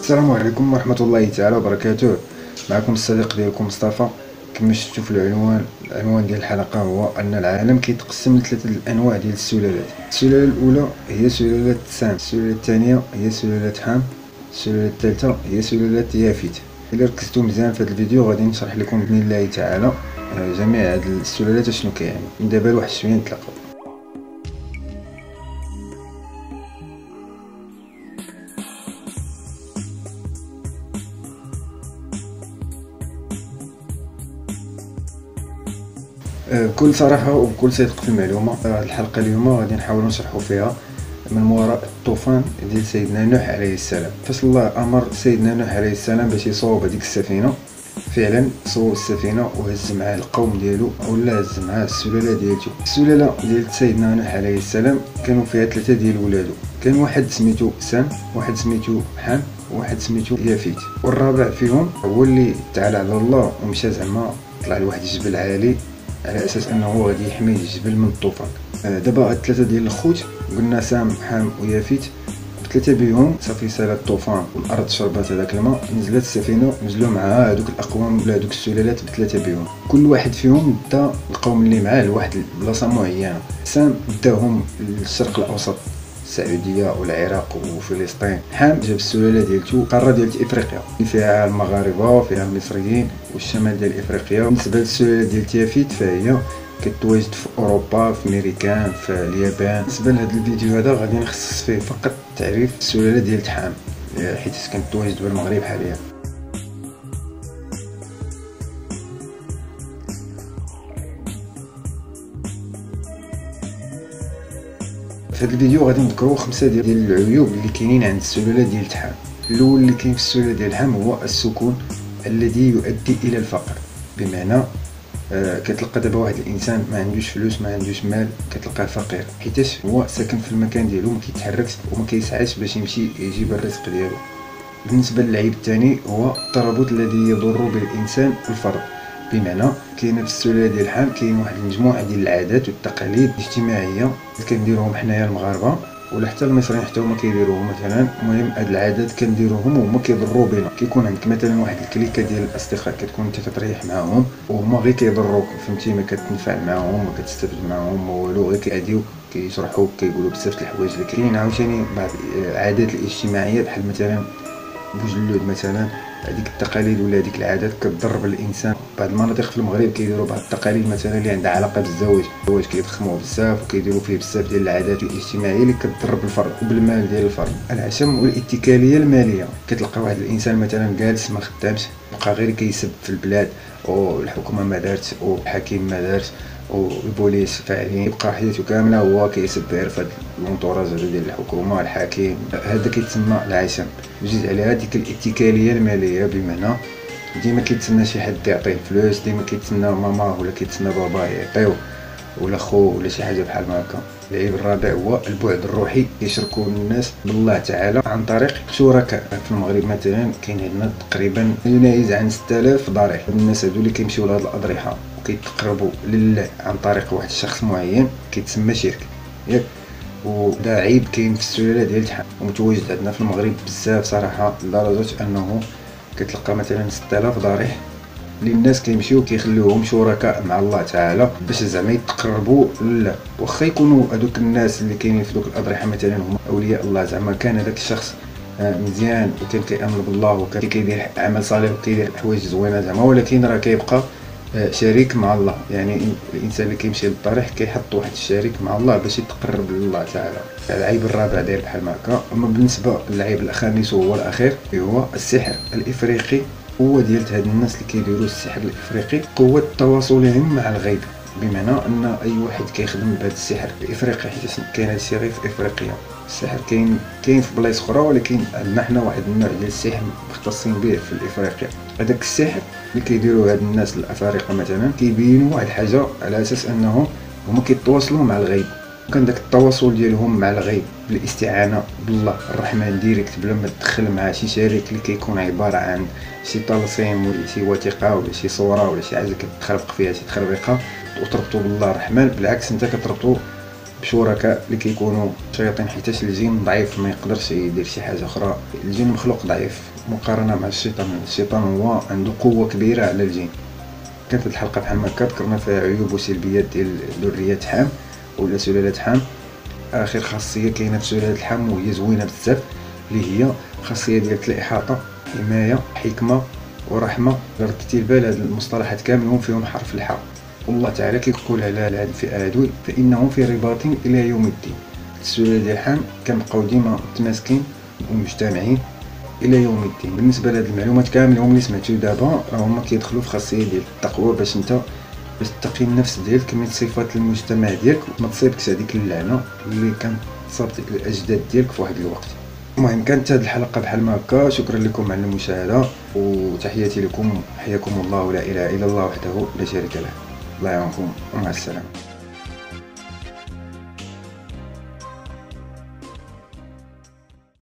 السلام عليكم ورحمة الله تعالى وبركاته. معكم الصديق ديالكم مصطفى. كما شفتوا في العنوان ديال الحلقة هو أن العالم كيتقسم لثلاثة الأنواع ديال السلالات. السلالة الأولى هي سلالة سام، السلالة الثانية هي سلالة حام، السلالة الثالثة هي سلالة يافيت. إلا ركزتوا مزيان في هذا الفيديو غادي نشرح لكم بإذن الله تعالى جميع هاد السلالات شنو كيعني. من دابا لواحد شوية نتلاقاو. بكل صراحة وبكل صدق في المعلومة، الحلقة اليوم غادي نحاولوا نشرحوا فيها من وراء الطوفان ديال سيدنا نوح عليه السلام. فاش الله امر سيدنا نوح عليه السلام باش يصوب هذيك السفينة، فعلا صوب السفينة وهز معاه القوم ديالو ولا هز معاه السلالة ديالته. السلالة ديال سيدنا نوح عليه السلام كانوا فيها ثلاثة ديال ولادو، كان واحد سميتو سام، واحد سميتو حام، وواحد سميتو يافيت. والرابع فيهم هو اللي تعالى على الله ومشى زعما طلع لواحد الجبل عالي على اساس انه غادي يحمي الجبل من الطوفان. دابا هاد ثلاثه ديال الخوت قلنا سام حام ويافيت، ثلاثه بهم صافي سال الطوفان والارض شربات هذاك الماء، نزلت السفينه ونزلوا معها هذوك الاقوام ولا هذوك السلالات بثلاثه بهم. كل واحد فيهم دا القوم اللي معاه لواحد البلاصه معينه. سام داهم للشرق الاوسط، السعوديه والعراق وفلسطين. حام جاب السلاله ديالته القاره ديال افريقيا اللي فيها المغاربه وفيها المصريين والشمال ديال افريقيا. بالنسبه للسلاله ديال يافيت فهي كتواجد في اوروبا، في امريكان، في اليابان. بالنسبه لهذا الفيديو هذا غادي نخصص فيه فقط تعريف السلاله ديال حام حيت كتواجد بالمغرب حاليا. في هذا الفيديو غادي نذكروا 5 ديال العيوب اللي كاينين عند السلاله ديال حام. الاول اللي كاين في السلاله ديال حام هو السكون الذي يؤدي الى الفقر. بمعنى كتلقى دابا واحد الانسان ما عندوش فلوس، ما عندوش مال، كتلقاه فقير حيتاش هو ساكن في المكان ديالو، ما كيتحركش وما كيسعاش باش يمشي يجيب الرزق ديالو. بالنسبه للعيب الثاني هو الترابط الذي يضر بالانسان والفرد. بمعنى كاينه في السلاله ديال حام كاين واحد المجموعه ديال العادات والتقاليد الاجتماعيه اللي كنديروهم حنايا المغاربه ولا حتى المصريين حتى هما كيديروهم. مثلا المهم هاد العادات كنديروهم وهما كيضروا بنا. كيكون عندك مثلا واحد الكليكه ديال الاصدقاء كتكون انت كتريح معاهم وهما غير كيضروك، فهمتي؟ ما كتنفع معاهم، ما كتستافد معاهم، ما والو، غير كيعاديو كيشرحوك كيقولوا بزاف د الحوايج اللي كاينين. عاوتاني بعض العادات الاجتماعيه بحال مثلا بوجلود مثلا، هذيك التقاليد ولا هذيك العادات كتضر بالانسان. بعض المناطق في المغرب كيديروا بعض التقاليد مثلا اللي عندها علاقه بالزواج كيضخموه بزاف وكيديروا فيه بزاف ديال العادات الاجتماعيه اللي كتضر بالفرد وبالمال ديال الفرد. العشم والاتكاليه الماليه، كتلقى واحد الانسان مثلا جالس ما خدامش، بقى غير كيسب في البلاد والحكومه ما دارت والحكيم ما دارش والبوليس فاعلين، يبقى حياته كامله هو كيسب غير في هاد المونطوراج ديال الحكومه الحاكم. هذا كيتسمى العشم. وزيد على هذيك الاتكاليه الماليه، بمعنى ديما كيتسنى شي حد يعطيه فلوس، ديما كيتسنى ماما ولا كيتسنى بابا يعطيوه ولا خو ولا شي حاجه بحال هكا. العيب الرابع هو البعد الروحي. كيشركوا الناس بالله تعالى عن طريق شركاء. في المغرب مثلا كاين عندنا تقريبا يناهز عن 6000 ضريح. الناس هادو اللي كيمشيو لهاد الاضرحه وكيتقربوا لله عن طريق واحد الشخص معين كيتسمى شرك، ياك؟ ودا عيب كاين في السلاله ديال حام ومتواجد عندنا في المغرب بزاف صراحه، لدرجه انه كتلقى مثلا 6000 ضريح اللي الناس كيمشيو كيخليوهم شركاء مع الله تعالى باش زعما يتقربوا لله. واخا يكونوا هذوك الناس اللي كاينين في دوك الاضرحه مثلا هما اولياء الله، زعما كان هذاك الشخص مزيان وكان كيامن بالله وكان كيدير عمل صالح وكيدير حوايج زوينه زعما، ولكن راه كيبقى شريك مع الله. يعني الانسان اللي كيمشي للضريح كيحط واحد الشريك مع الله باش يتقرب لله تعالى. العيب الرابع داير بحال هكا. اما بالنسبه للعيب الخامس وهو الاخير هو السحر الافريقي. هو ديال هاد الناس اللي كيديروا السحر الافريقي قوه تواصلهم مع الغيب. بمعنى ان اي واحد كيخدم بهذا السحر الافريقي، حيت كاين هذا الشيء غير في افريقيا. السحر كاين في بلايص اخرى، ولكن عندنا حنا واحد النوع ديال السحر مختصين به في افريقيا. هذاك السحر اللي كيديروا هاد الناس الافارقه مثلا كيبينوا واحد الحاجه على اساس انهم هما كيتواصلوا مع الغيب. كان داك التواصل ديالهم مع الغيب بالاستعانه بالله الرحمن ديريكت بلا ما تدخل مع شي شريك اللي كيكون عباره عن شي طلسم ولا شي وثيقه ولا شي صوره ولا شي حاجه كتخربق فيها شي تخربيقه وتربطوا بالله الرحمن. بالعكس انت كتربطوا بشركاء اللي كيكونوا شياطين، حيتاش الجن ضعيف ما يقدرش يدير شي حاجه اخرى. الجن مخلوق ضعيف مقارنة مع الشيطان هو عنده قوة كبيرة على الجن. كانت الحلقة بحال ما هكا ذكرنا فيها عيوب وسلبيات ديال ذرية حام ولا سلالة حام. آخر خاصية كاينة في سلالة الحام وهي زوينة بزاف، اللي هي خاصية ديال الإحاطة، حماية، حكمة ورحمة. ردتي البال هاد المصطلحات كاملهم فيهم حرف الحاء، والله تعالى كيقول على هاد الفئة هادوي فإنهم في رباط إلى يوم الدين. السلالة ديال الحام كنبقاو ديما متماسكين ومجتمعين الى يوم الدين. بالنسبه لهاد المعلومات كاملهم اللي سمعتو دابا هما كيدخلوا في خاصيه ديال التقوى، باش تقي النفس ديالك من صفات المجتمع ديالك وما تصيبكش هذيك اللعنه اللي كانت صابت الاجداد ديالك في واحد الوقت. المهم كانت هاد الحلقه بحال ما هكا، شكرا لكم على المشاهده وتحياتي لكم، حياكم الله، ولا اله الا الله وحده لا شريك له. الله يعاونكم ومع السلامه.